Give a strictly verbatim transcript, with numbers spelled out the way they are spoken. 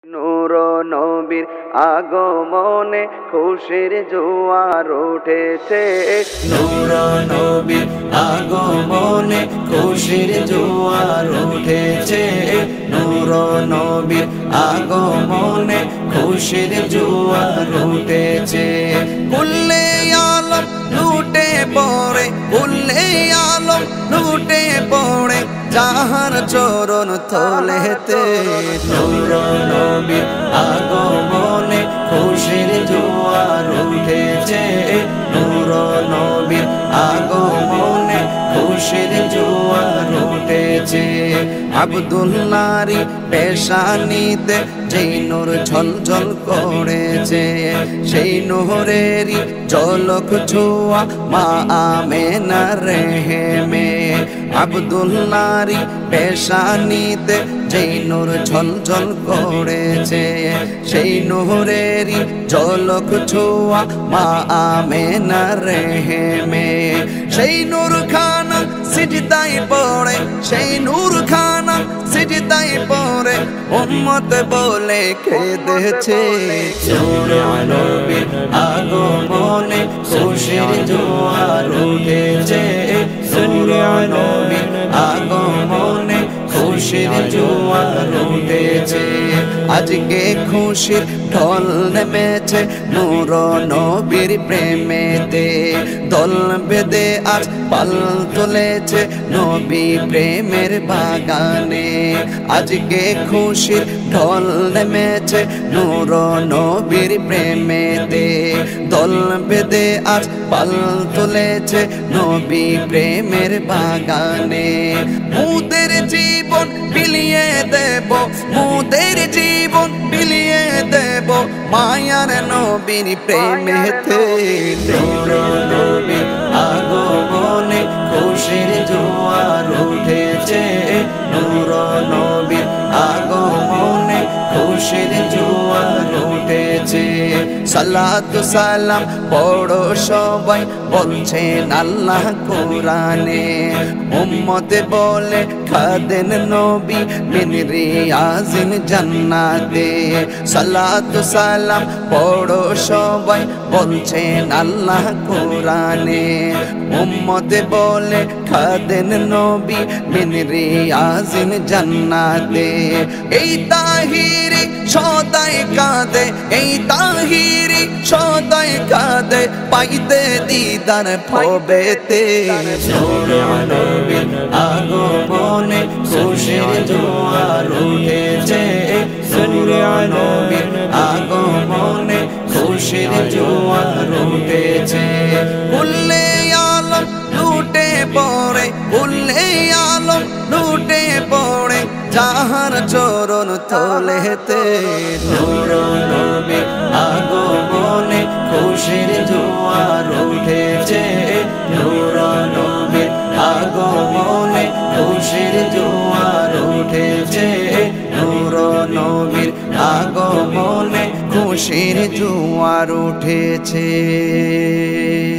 নূর নবীর আগমনে খুশির জোয়ার উঠেছে। নূর নবীর আগমনে খুশির জোয়ার উঠেছে। নূর নবীর আগমনে খুশির জোয়ার উঠেছে। কুল্লে আলম লুটে পড়ে, কুল্লে আলম লুটে পড়ে যাহার চরণ তলেতে। নূর নবীর আগমনে খুশির জোয়ার উঠেছে। নূর নবীর আগমনে খুশির জোয়ার উঠেছে। আব্দুল্লাহরি পেশানিতে যেই নূর ঝলঝল করেছে, সেই নূরেরই ঝলক ছোঁয়া মা আমেনার রেহেমে। আব্দুল্লাহরি পেশানিতে যেই নূর ঝলঝল করেছে, সেই নূরেরই ঝলক ছোঁয়া মা আমেনার রেহেমে। সেই নূর খানা সিজদায় পড়ে, সেই নূর খানা সিজদায় পড়ে উম্মত বলে কেঁদেছে। নূর নবীর আগমনে খুশির জোয়ার উঠেছে। নূর নবীর আগমনে খুশির জোয়ার উঠেছে। আজকে খুশির ঢল নেমেছে নূর নবীর প্রেমেতে। দল বেঁধে আজ পাল তুলেছে নবী প্রেমের বাগানে। আজকে খুশির ঢল নেমেছে নূর নবীর প্রেমেতে। দল বেঁধে আজ পাল তুলেছে নবী প্রেমের বাগানে। মুদের জীবন বিলিয়ে দেব, মুদের জীবন বিলিয়ে দেব মায়ার নবীর প্রেমেতে। নূর নবীর আগমনে খুশির জোয়ার উঠেছে। নূর নবীর আগমনে খুশির জোয়ার উঠেছে। সালাতু সালাম পড়ো সবাই বলছেন আল্লাহ কোরআনে। উম্মত বলে খাদেন নবী মিন রিয়াজিন জান্নাতে। সালাতু সালাম পড়ো সবাই বলছেন আল্লাহ কোরআনে। উম্মত বলে খাদেন নবী মিন রিয়াজিন জান্নাতে। এই তাহিরি সদাই কাঁদে, এই তাহিরি সদাই কাঁদে পাইতে দিদার ভবেতে। নূর নবীর আগমনে খুশির জোয়ার উঠেছে। নূর নবীর আগমনে খুশির জোয়ার উঠেছে। কুল্লে আলম লুটে পড়ে, কুল্লে আলম লুটে পড়ে যাহার চরণ তলেতে। নূর নবীর আগমনে খুশির জোয়ার উঠেছে। নূর নবীর আগমনে খুশির জোয়ার উঠেছে। নূর নবীর আগমনে খুশির জোয়ার উঠেছে।